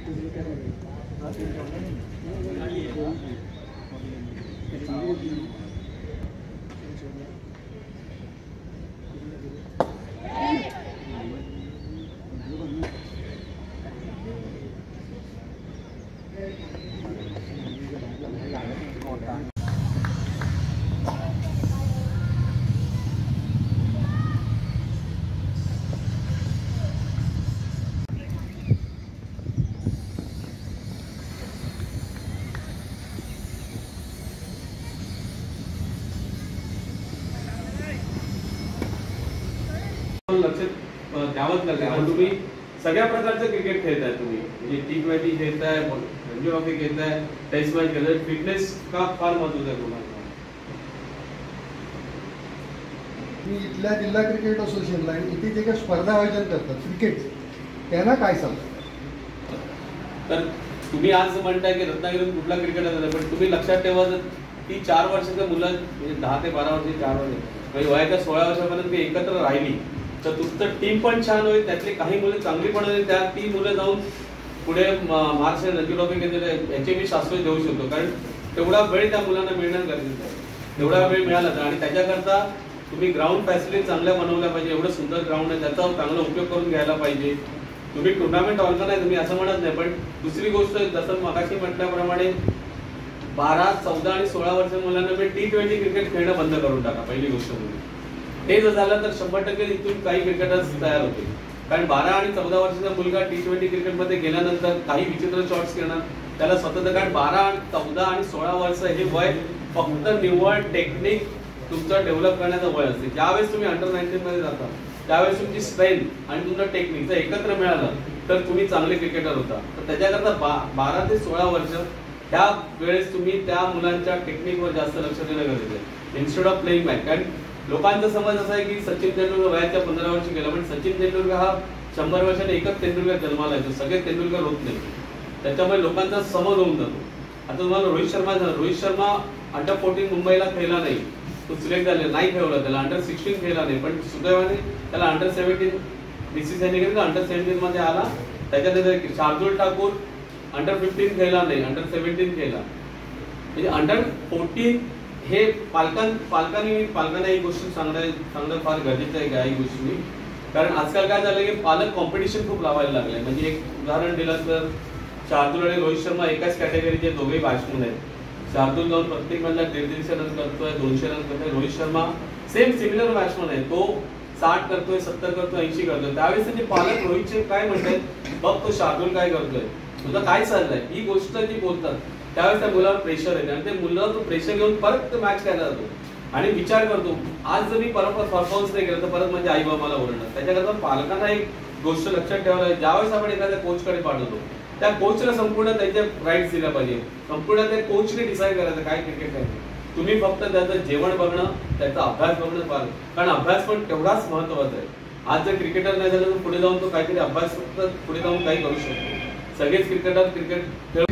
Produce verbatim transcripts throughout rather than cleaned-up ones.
लक्षात द्यावंच लागेल कारण तुम्ही सगळ्या प्रकारचं क्रिकेट खेळताय. तुम्ही म्हणजे टी ट्वेंटी खेळताय, रणजी ट्रॉफी खेळताय, टेस्ट मॅच खेळताय. फिटनेस का फार महत्वाचं आहे तुम्हाला? मी इथल्या जिल्हा क्रिकेट असोसिएशनला इथे जे काही स्पर्धा आयोजन करतात क्रिकेट, त्यांना काय सांगतात? तर तुम्ही आज म्हणताय की रत्नागिरीत कुठला क्रिकेट झाला, पण तुम्ही लक्षात ठेवा ती चार वर्षाच्या मुलं म्हणजे दहा ते बारा वर्षाची चार वर्ष म्हणजे वयाच्या सोळा वर्षापर्यंत ती एकत्र राहिली तर तुमचं टीम पण छान होईल. त्यातली काही मुलं चांगली पण होईल, त्या ती मुलं जाऊन पुढे महाराष्ट्र रणजी ट्रॉफी घेतलेले याचे मी शाश्वत देऊ शकतो. कारण तेवढा वेळ त्या मुलांना मिळणं गरजेचं आहे. तेवढा वेळ मिळाला तर आणि त्याच्याकरता तुम्ही ग्राउंड फॅसिलिटी चांगल्या बनवल्या पाहिजे. एवढं सुंदर ग्राउंड आहे त्याचा चांगला उपयोग करून घ्यायला पाहिजे. तुम्ही टुर्नामेंट ऑर्गनाइज तुम्ही असं म्हणत नाही, पण दुसरी गोष्ट जसं मगाशी म्हटल्याप्रमाणे बारा चौदा आणि सोळा वर्ष मुलांना मी टी ट्वेंटी क्रिकेट खेळणं बंद करून टाका. पहिली गोष्ट म्हणजे ते जर झालं तर शंभर टक्के इथून काही क्रिकेटर्स तयार होतील. कारण बारा आणि चौदा वर्षाचा मुलगा टी ट्वेंटी क्रिकेटमध्ये गेल्यानंतर काही विचित्र शॉट्स घेणार त्याला स्वतः. कारण बारा चौदा आणि सोळा वर्ष हे वय फक्त निव्वळ टेक्निक तुमचं डेव्हलप करण्याचं वय असते. ज्यावेळेस तुम्ही अंडर नाईन्टीन मध्ये जाता त्यावेळेस तुमची स्ट्रेंथ आणि तुमचं टेक्निक जर एकत्र मिळालं तर तुम्ही चांगले क्रिकेटर होता. तर त्याच्याकरता बा बारा ते सोळा वर्ष त्या वेळेस तुम्ही त्या मुलांच्या टेक्निकवर जास्त लक्ष देणं गरजेचं आहे इन्स्टेड ऑफ प्लेइंग मॅच. कारण लोकांचा समज असा आहे की सचिन तेंडुलकर वयाच्या पंधरा वर्षी गेला, पण सचिन तेंडुलकर हा शंभर वर्षाने एकच तेंडुलकर जन्माला येतो, सगळे तेंडुलकर होत नाही. त्याच्यामुळे लोकांचा समज होऊन जातो. आता तुम्हाला रोहित शर्मा रोहित शर्मा अंडर फोर्टीन मुंबईला खेळला नाही, तो सिलेक्ट झाला नाही खेळला, त्याला अंडर सिक्स्टीन खेळला नाही, पण सुदैवाने त्याला अंडर सेव्हन्टीन बीसीसीआयने केलं, अंडर सेव्हन्टीन मध्ये आला. त्याच्यानंतर शार्दुल ठाकूर अंडर फिफ्टीन खेळला नाही, अंडर सेव्हन्टीन खेळला. म्हणजे अंडर फोर्टीन हे पालकां पालकांनी पालकांना ही गोष्ट सांगणं सांगणं फार गरजेचं आहे काही गोष्टी. कारण आजकाल काय झालं की पालक कॉम्पिटिशन खूप लावायला लागले. म्हणजे एक उदाहरण दिलं तर शार्दुल आणि रोहित शर्मा एकाच कॅटेगरीचे दोघेही बॅट्समन आहेत. शार्दुल जाऊन प्रत्येक मॅचला दीड दीडशे रन करतोय, दोनशे रन करतोय. Rohit Sharma same similar batsman आहे, तो साठ करतोय, सत्तर करतोय, ऐंशी करतोय. त्यावेळेस त्यांचे पालक रोहितचे काय म्हणतात, बघ तो शार्दुल काय करतोय, तुझं काय चाललंय, ही गोष्ट जी बोलतात त्यावेळेस त्या मुलावर प्रेशर येते आणि ते मुलं तो प्रेशर घेऊन परत ते मॅच खेळायला जातो आणि विचार करतो आज जर मी परत परफॉर्मन्स नाही केलं तर परत म्हणजे आई बाबा मला ओरडणार. त्याच्याकरता पालकांना एक गोष्ट लक्षात ठेवायला, ज्यावेळेस आपण एखाद्या कोचकडे पाठवतो त्या कोचला संपूर्ण त्याच्या राईट्स दिल्या पाहिजे. संपूर्ण त्या कोचने डिसाईड करायचं काय क्रिकेट आहे. तुम्ही फक्त त्याचं जेवण बघणं, त्याचा अभ्यास बघणं पाहिजे, कारण अभ्यास पण तेवढाच महत्वाचा आहे. आज जर क्रिकेटर नाही झालं तर पुढे जाऊन तो काहीतरी अभ्यास पुढे जाऊन काही करू शकतो. सगळेच क्रिकेटर क्रिकेट खेळू.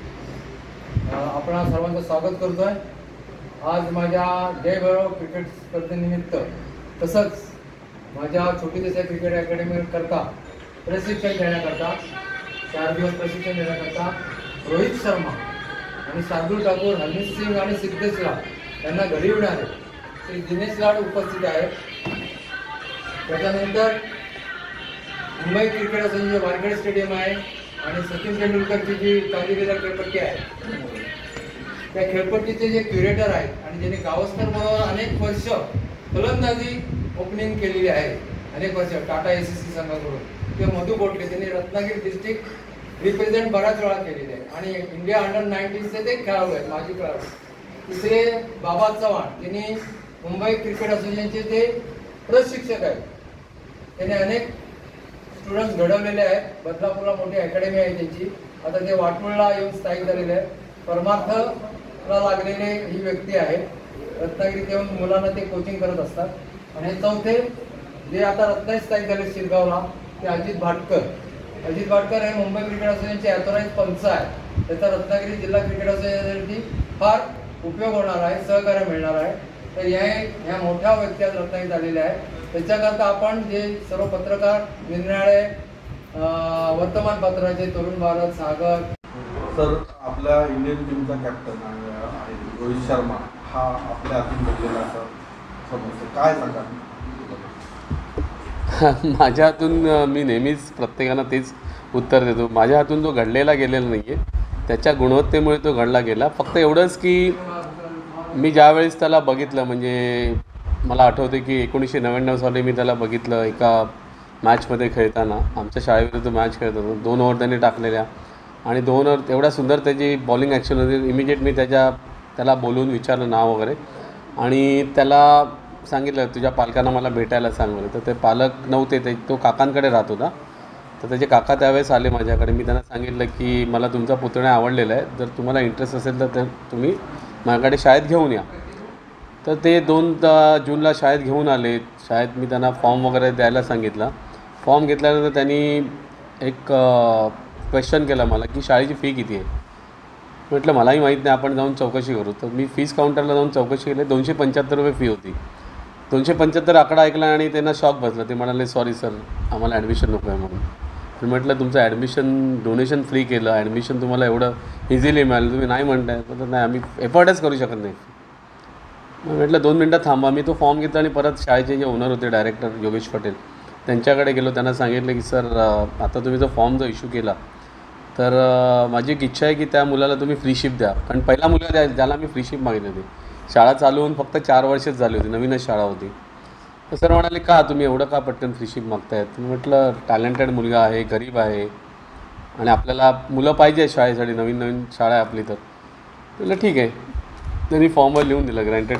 आपण सर्वांचं स्वागत करतोय आज माझ्या जय भैरव क्रिकेट स्पर्धेनिमित्त. तसंच माझ्या छोटी देशा क्रिकेट अकॅडमी करता प्रशिक्षण देण्याकरता चार दिवस प्रशिक्षण देण्याकरता रोहित शर्मा आणि शार्दुल ठाकूर, हरमीत सिंग आणि सिद्धेश लाड यांना घरी येणारे श्री दिनेश लाड उपस्थित आहेत. त्याच्यानंतर Mumbai cricket association Wankhede stadium आहे आणि सचिन तेंडुलकरची जी कालिकेला खेळपट्टी आहे त्या खेळपट्टीचे जे क्युरेटर आहेत आणि ज्यांनी गावस्कर बरोबर अनेक वर्ष फलंदाजी ओपनिंग केलेली आहे, अनेक वर्ष टाटा एसीसी संघाकडून, किंवा मधु बोटले त्यांनी रत्नागिरी डिस्ट्रिक्ट रिप्रेझेंट बऱ्याच वेळा केलेले आहे आणि इंडिया अंडर नाईन्टीनचे ते खेळाडू आहेत, माजी खेळाडू. तिसरे बाबा चव्हाण, त्यांनी मुंबई क्रिकेट असोसिएशनचे ते प्रशिक्षक आहेत. त्यांनी अनेक स्टुडंट्स घडवलेले आहेत. बदलापूरला मोठी अकॅडमी आहे त्यांची. आता ते वाटोळला येऊन स्थायिक झालेले आहेत. परमार्थला लागलेले ही व्यक्ती आहे. रत्नागिरीत येऊन मुलांना ते कोचिंग करत असतात. आणि चौथे जे आता रत्नागिरीत स्थायिक झाले शिरगावला ते अजित भाटकर. अजित भाटकर हे मुंबई क्रिकेट असोसिएशनचे ऑथोराइज पंच आहे. त्याचा रत्नागिरी जिल्हा क्रिकेट असोसिएशनसाठी फार उपयोग होणार आहे, सहकार्य मिळणार आहे. तर या ह्या मोठ्या व्यक्ती आज रत्नागिरीत आलेल्या आहेत. त्याच्याकरता आपण जे सर्व पत्रकार, निर्णय अं, वर्तमानपत्राचे तरुण भारत, सागर. सर, आपल्या इंडियन टीमचा कॅप्टन आहे रोहित शर्मा हा आपल्या हातून घडलेला असा समजतो, काय सांगा? माझ्या हातून अ, मी नेहमीच प्रत्येकाला तेच उत्तर देतो, माझ्या हातून तो घडलेला गेलेला नाही आहे, त्याच्या गुणवत्तेमुळे तो घडला गेला. फक्त एवढंच की मी ज्यावेळेस त्याला बघितलं, म्हणजे मला आठवते की एकोणीसशे नव्याण्णव साली मी त्याला बघितलं एका मॅचमध्ये खेळताना, आमच्या शाळेविरुद्ध मॅच खेळत होतो. दोन ओव्हर त्यांनी टाकलेल्या आणि दोन ओव्हर एवढ्या सुंदर त्याची बॉलिंग ॲक्शन होती. इमिजिएट मी त्याच्या त्याला बोलवून विचारलं नाव वगैरे आणि त्याला सांगितलं तुझ्या पालकांना मला भेटायला सांग वगैरे. तर ते पालक नव्हते, ते तो काकांकडे राहत होता. तर त्याचे काका त्यावेळेस आले माझ्याकडे. मी त्यांना सांगितलं की मला तुमचा पुतण्या आवडलेला आहे, जर तुम्हाला इंटरेस्ट असेल तर ते तुम्ही माझ्याकडे शाळेत घेऊन या. तर ते दोन जूनला शाळेत घेऊन आले. शाळेत मी त्यांना फॉर्म वगैरे द्यायला सांगितला. फॉर्म घेतल्यानंतर त्यांनी एक क्वेश्चन केला मला की शाळेची फी किती आहे. म्हटलं मलाही माहीत नाही, आपण जाऊन चौकशी करू. तर मी फीस काउंटरला जाऊन चौकशी केली. दोनशे पंच्याहत्तर रुपये फी होती. दोनशे पंच्याहत्तर आकडा ऐकला आणि त्यांना शॉक बसला. ते म्हणाले सॉरी सर, आम्हाला ॲडमिशन नको आहे म्हणून. तर म्हटलं तुमचं ॲडमिशन डोनेशन फ्री केलं, ॲडमिशन तुम्हाला एवढं इझिली मिळालं, तुम्ही नाही म्हणताय. तर नाही, आम्ही एफर्टच करू शकत नाही. मग म्हटलं दोन मिनटं थांबा. मी तो फॉर्म घेतला आणि परत शाळेचे जे ओनर होते डायरेक्टर योगेश पटेल त्यांच्याकडे गेलो. त्यांना सांगितलं की सर आता तुम्ही जो फॉर्म जो इश्यू केला तर माझी एक इच्छा आहे की त्या मुलाला तुम्ही फ्रीशिप द्या. कारण पहिला मुलगा द्या ज्याला मी फ्रीशिप मागितली होती. शाळा चालू होऊन फक्त चार वर्षच झाली होती, नवीनच शाळा होती. तर सर म्हणाले का तुम्ही एवढं का पटकन फ्रीशिप मागतायत. मी म्हटलं टॅलेंटेड मुलगा आहे, गरीब आहे आणि आपल्याला मुलं पाहिजे शाळेसाठी, नवीन नवीन शाळा आहे आपली. तर म्हटलं ठीक आहे. त्यांनी फॉर्मवर लिहून दिलं ग्रँटेड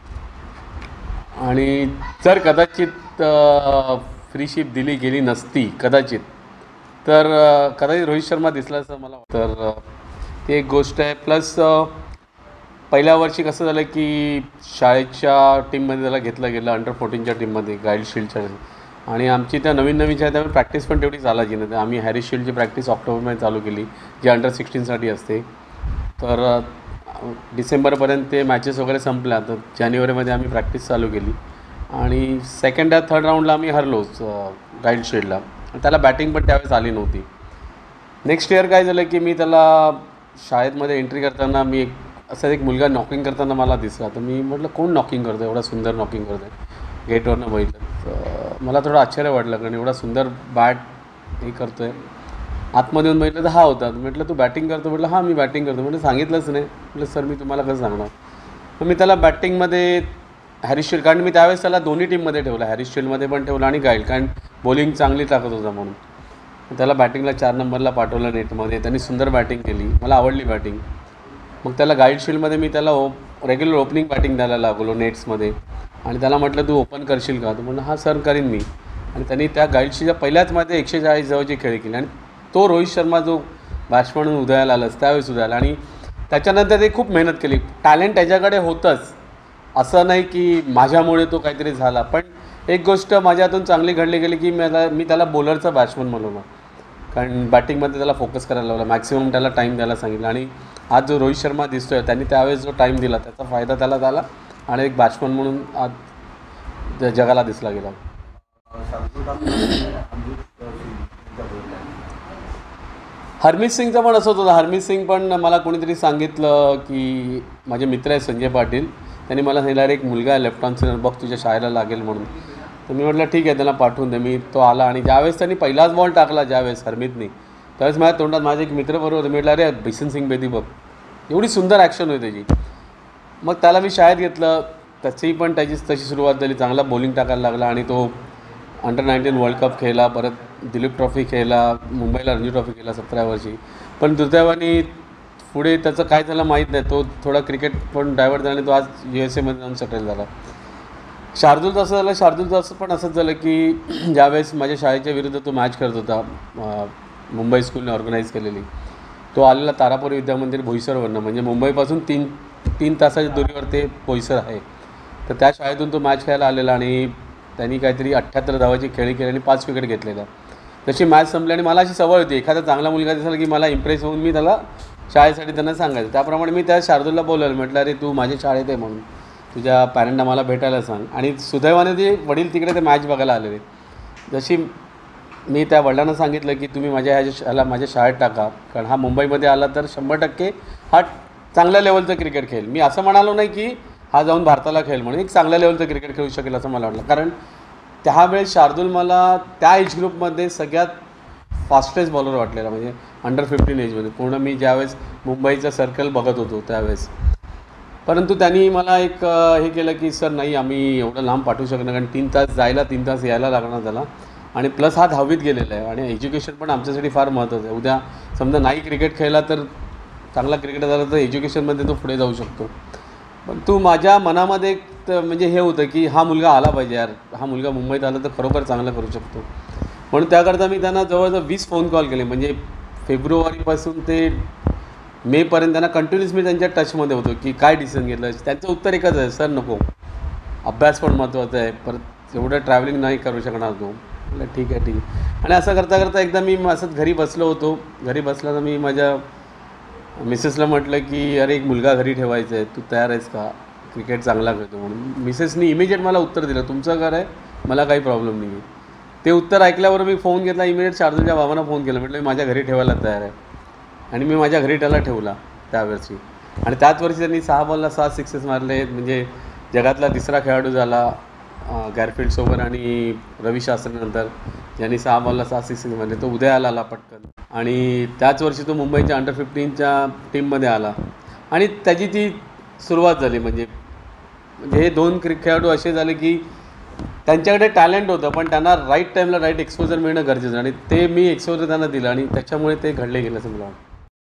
फ्रीशिप. आणि जर कदाचित फ्रीशिप दिली गेली नसती कदाचित तर कदाचित रोहित शर्मा दिसला असं मला वाटतं. तर ती एक गोष्ट आहे. प्लस पहिल्या वर्षी कसं झालं की शाळेच्या टीममध्ये त्याला घेतलं गेलं, अंडर फोर्टीनच्या टीममध्ये गाईड शिल्डच्या. आणि आमची त्या नवीन नवीनच्या आहे त्यामुळे प्रॅक्टिस पण तेवढी चालायची नाही. आम्ही हॅरिस शिल्डची प्रॅक्टिस ऑक्टोबरमध्ये चालू केली, जी अंडर सिक्स्टीनसाठी असते. तर डिसेंबरपर्यंत ते मॅचेस वगैरे संपल्या. तर जानेवारीमध्ये आम्ही प्रॅक्टिस चालू केली आणि सेकंड या थर्ड राऊंडला आम्ही हरलोच गाईड शिल्डला. त्याला बॅटिंग पण त्यावेळेस आली नव्हती. नेक्स्ट इयर काय झालं की मी त्याला शाळेमध्ये एंट्री करताना मी एक असा एक मुलगा नॉकिंग करताना मला दिसला. तर मी म्हटलं कोण नॉकिंग करतो, एवढा सुंदर नॉकिंग करतो आहे. गेटवरनं बघितलं तर मला थोडं आश्चर्य वाटलं, कारण एवढा सुंदर बॅट हे करतो आहे. आतमध्ये येऊन बघितलं तर हा होता. म्हटलं तू बॅटिंग करतो. म्हटलं हां मी बॅटिंग करतो. म्हटलं सांगितलंच नाही. म्हटलं सर मी तुम्हाला कसं सांगणार. मग मी त्याला बॅटिंगमध्ये हॅरिस शिल्ड, कारण मी त्यावेळेस त्याला दोन्ही टीममध्ये ठेवलं, हॅरिस शिल्डमध्ये पण ठेवलं आणि गाईड, कारण बॉलिंग चांगली टाकत होता म्हणून. त्याला बॅटिंगला चार नंबरला पाठवलं नेटमध्ये. त्यांनी सुंदर बॅटिंग केली, मला आवडली बॅटिंग. मग त्याला गाईड शिल्डमध्ये मी त्याला ओ रेग्युलर ओपनिंग बॅटिंग द्यायला लागलो नेट्समध्ये. आणि त्याला म्हटलं तू ओपन करशील का. तर म्हटलं हां सर करीन मी. आणि त्यांनी त्या गाईड शिल्डच्या पहिल्याच मध्ये एकशे चाळीस जवळची खेळी केली. आणि तो रोहित शर्मा जो बॅट्समन म्हणून उदयाला आलाच त्यावेळेस उदयाला. आणि त्याच्यानंतर ते खूप मेहनत केली. टॅलेंट त्याच्याकडे होतंच, असं नाही की माझ्यामुळे तो काहीतरी झाला. पण एक गोष्ट माझ्या हातून चांगली घडली गेली की मला मी त्याला बॉलरचा बॅट्समन बनवलं, कारण बॅटिंगमध्ये त्याला फोकस करायला लावला, मॅक्सिमम त्याला टाईम द्यायला सांगितलं. आणि आज जो रोहित शर्मा दिसतो आहे त्यांनी त्यावेळेस जो टाईम दिला त्याचा फायदा त्याला झाला आणि एक बॅट्समन म्हणून आज जगाला दिसला गेला. हरमीत सिंगचं पण असंच होतं. हरमीत सिंग पण मला कोणीतरी सांगितलं की माझे मित्र आहे संजय पाटील, त्यांनी मला सांगितलं अरे एक मुलगा आहे लेफ्ट आर्म स्पिनर, बघ तुझ्या शाळेला लागेल म्हणून. तर मी म्हटलं ठीक आहे त्याला पाठवून दे. मी तो आला आणि ज्यावेळेस त्यांनी पहिलाच बॉल टाकला ज्यावेळेस हरमीतनी, त्यावेळेस माझ्या तोंडात माझे एक मित्र बरोबर होते. मी म्हटलं अरे बिशन सिंग बेदी बघ, एवढी सुंदर ॲक्शन होती त्याची. मग त्याला मी शाळेत घेतलं, त्याचीही पण त्याची तशी सुरुवात झाली, चांगला बॉलिंग टाकायला लागला. आणि तो अंडर नाईन्टीन वर्ल्ड कप खेळला, परत दिलीप ट्रॉफी खेळला, मुंबईला रणजी ट्रॉफी खेळला सतरा वर्षी. पण दुर्दैवाने पुढे त्याचं काय झालं माहीत नाही, तो थोडा क्रिकेट पण डायव्हर्ट झाला आणि तो आज यू एस एमध्ये जाऊन सेटल झाला. शार्दूलचं असं झालं, शार्दूलचं असं पण असंच झालं की ज्यावेळेस माझ्या शाळेच्या विरुद्ध तो मॅच करत होता, मुंबई स्कूलने ऑर्गनाईज केलेली, तो आलेला तारापूर विद्यामंदिर बोईसरवरनं, म्हणजे मुंबईपासून तीन तीन तासाच्या दुरीवर ते बोईसर आहे. तर त्या शाळेतून तो मॅच खेळायला आलेला आणि त्यांनी काहीतरी अठ्ठ्याहत्तर धावाची खेळी केली आणि पाच विकेट घेतलेल्या. तशी मॅच संपली आणि मला अशी सवय होती एखादा चांगला मुलगा दिसला की मला इम्प्रेस होऊन मी त्याला शाळेसाठी त्यांना सांगायचं. त्याप्रमाणे मी त्या शार्दूलला बोलवलं, म्हटलं अरे तू माझ्या शाळेत आहे म्हणून तुझ्या पॅरेंटना मला भेटायला सांग. आणि सुदैवाने ते वडील तिकडे ते मॅच बघायला आलेले. जशी मी त्या वडिलांना सांगितलं की तुम्ही माझ्या ह्या ह्याला माझ्या शाळेत टाका, कारण हा मुंबईमध्ये आला तर शंभर टक्के हा चांगल्या लेवलचं क्रिकेट खेळेल. मी असं म्हणालो नाही की हा जाऊन भारताला खेळेल म्हणून, एक चांगल्या लेवलचं क्रिकेट खेळू शकेल असं मला वाटलं. कारण त्यावेळेस शार्दूल मला त्या एज ग्रुपमध्ये सगळ्यात फास्टेस्ट बॉलर वाटलेला, म्हणजे अंडर फिफ्टीन एजमध्ये पूर्ण मी ज्यावेळेस मुंबईचं सर्कल बघत होतो त्यावेळेस. परंतु त्यांनी मला एक हे केलं की सर नाही, आम्ही एवढं लांब पाठवू शकणार, कारण तीन तास जायला तीन तास यायला लागणार त्याला, आणि प्लस हा दहावीत गेलेला आहे आणि एज्युकेशन पण आमच्यासाठी फार महत्त्वाचं आहे. उद्या समजा नाही क्रिकेट खेळला तर चांगला क्रिकेटर झाला तर एज्युकेशनमध्ये तो पुढे जाऊ शकतो. पण तू माझ्या मनामध्ये एक म्हणजे हे होतं की हा मुलगा आला पाहिजे यार, हा मुलगा मुंबईत आला तर खरोखर चांगलं करू शकतो. म्हणून त्याकरता मी त्यांना जवळजवळ वीस फोन कॉल केले, म्हणजे फेब्रुवारीपासून ते मेपर्यंत त्यांना कंटिन्युअस मी त्यांच्या टचमध्ये होतो की काय डिसिजन घेतलं. त्यांचं उत्तर एकच आहे, सर नको, अभ्यास पण महत्त्वाचा आहे, परत एवढं ट्रॅव्हलिंग नाही करू शकणार तो. म्हटलं ठीक आहे ठीक आहे. आणि असं करता करता एकदा मी असंच घरी बसलो होतो. घरी बसला तर मी माझ्या मिसेसला म्हटलं की अरे एक मुलगा घरी ठेवायचा आहे, तू तयार आहेस का, क्रिकेट चांगला खेळतो म्हणून. मिसेसनी इमिजिएट मला उत्तर दिलं, तुमचं घर आहे, मला काही प्रॉब्लेम नाही आहे. ते उत्तर ऐकल्यावर मी फोन घेतला, इमिजिएट शार्दूलच्या बाबांना फोन केला, म्हटलं मी माझ्या घरी ठेवायला तयार आहे. आणि मी माझ्या घरी त्याला ठेवला त्यावेळेस. आणि त्याच वर्षी त्यांनी सहा बॉलला सहा सिक्सेस मारले, म्हणजे जगातला तिसरा खेळाडू झाला गॅरफिल्डसोबत आणि रवी शास्त्रीनंतर, ज्यांनी सहा बॉलला सहा सिक्सेस मारले. तो उदयाला आला पटकन आणि त्याच वर्षी तो मुंबईच्या अंडर फिफ्टीनच्या टीममध्ये आला आणि त्याची ती सुरुवात झाली. म्हणजे म्हणजे हे दोन क्रिकेट खेळाडू असे झाले की त्यांच्याकडे टॅलेंट होतं, पण त्यांना राईट टाईमला राईट एक्सपोजर मिळणं गरजेचं, आणि ते मी एक्सपोजर त्यांना दिलं आणि त्याच्यामुळे ते घडले गेलं असं मला वाटतं.